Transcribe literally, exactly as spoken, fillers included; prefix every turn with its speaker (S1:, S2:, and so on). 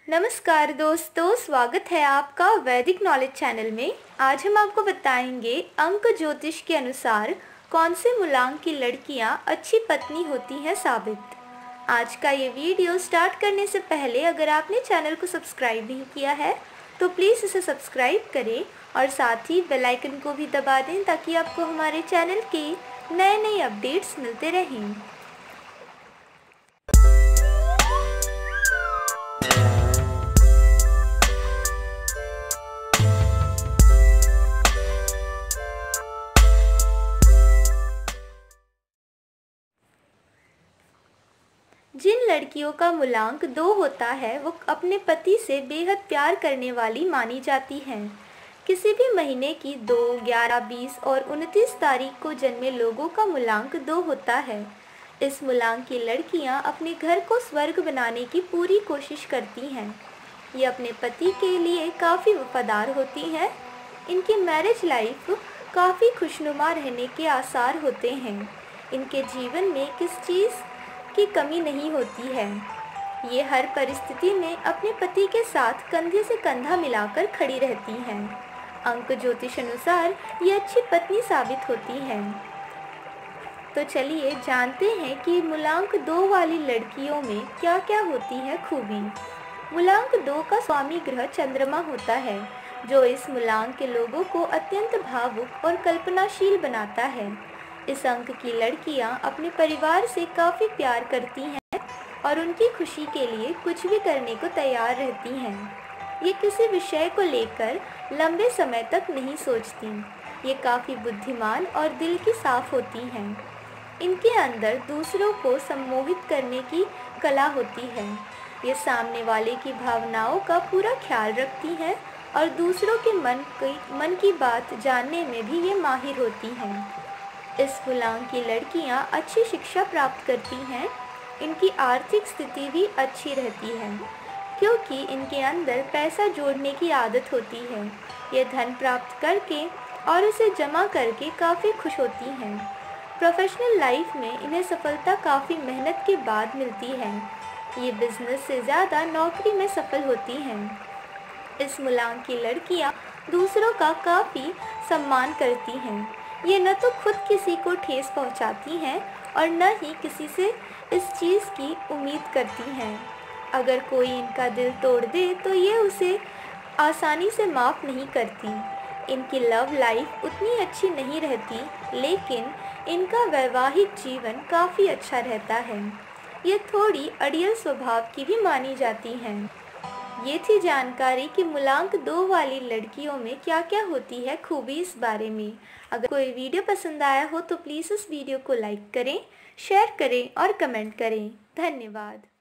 S1: नमस्कार दोस्तों, स्वागत है आपका वैदिक नॉलेज चैनल में। आज हम आपको बताएंगे अंक ज्योतिष के अनुसार कौन से मूलांक की लड़कियां अच्छी पत्नी होती हैं साबित। आज का ये वीडियो स्टार्ट करने से पहले अगर आपने चैनल को सब्सक्राइब नहीं किया है तो प्लीज़ इसे सब्सक्राइब करें और साथ ही बेल आइकन को भी दबा दें ताकि आपको हमारे चैनल के नए नए अपडेट्स मिलते रहें। जिन लड़कियों का मूलांक दो होता है वो अपने पति से बेहद प्यार करने वाली मानी जाती हैं। किसी भी महीने की दो, ग्यारह, बीस और उनतीस तारीख को जन्मे लोगों का मूलांक दो होता है। इस मूलांक की लड़कियां अपने घर को स्वर्ग बनाने की पूरी कोशिश करती हैं। ये अपने पति के लिए काफ़ी वफादार होती हैं। इनकी मैरिज लाइफ काफ़ी खुशनुमा रहने के आसार होते हैं। इनके जीवन में किस चीज़ की कमी नहीं होती है। ये हर परिस्थिति में अपने पति के साथ कंधे से कंधा मिलाकर खड़ी रहती हैं। अंक ज्योतिष अनुसार ये अच्छी पत्नी साबित होती हैं। तो चलिए जानते हैं कि मूलांक दो वाली लड़कियों में क्या क्या होती है खूबी। मूलांक दो का स्वामी ग्रह चंद्रमा होता है, जो इस मूलांक के लोगों को अत्यंत भावुक और कल्पनाशील बनाता है। इस अंक की लड़कियां अपने परिवार से काफ़ी प्यार करती हैं और उनकी खुशी के लिए कुछ भी करने को तैयार रहती हैं। ये किसी विषय को लेकर लंबे समय तक नहीं सोचती। ये काफ़ी बुद्धिमान और दिल की साफ होती हैं। इनके अंदर दूसरों को सम्मोहित करने की कला होती है। ये सामने वाले की भावनाओं का पूरा ख्याल रखती हैं और दूसरों के मन की मन की बात जानने में भी ये माहिर होती हैं। इस मूलांक की लड़कियां अच्छी शिक्षा प्राप्त करती हैं। इनकी आर्थिक स्थिति भी अच्छी रहती है क्योंकि इनके अंदर पैसा जोड़ने की आदत होती है। ये धन प्राप्त करके और उसे जमा करके काफ़ी खुश होती हैं। प्रोफेशनल लाइफ में इन्हें सफलता काफ़ी मेहनत के बाद मिलती है। ये बिजनेस से ज़्यादा नौकरी में सफल होती हैं। इस मूलांक की लड़कियां दूसरों का काफ़ी सम्मान करती हैं। ये न तो खुद किसी को ठेस पहुंचाती हैं और न ही किसी से इस चीज़ की उम्मीद करती हैं। अगर कोई इनका दिल तोड़ दे तो ये उसे आसानी से माफ़ नहीं करती। इनकी लव लाइफ उतनी अच्छी नहीं रहती, लेकिन इनका वैवाहिक जीवन काफ़ी अच्छा रहता है। ये थोड़ी अड़ियल स्वभाव की भी मानी जाती हैं। ये थी जानकारी कि मूलांक दो वाली लड़कियों में क्या क्या होती है खूबी इस बारे में। अगर कोई वीडियो पसंद आया हो तो प्लीज़ इस वीडियो को लाइक करें, शेयर करें और कमेंट करें। धन्यवाद।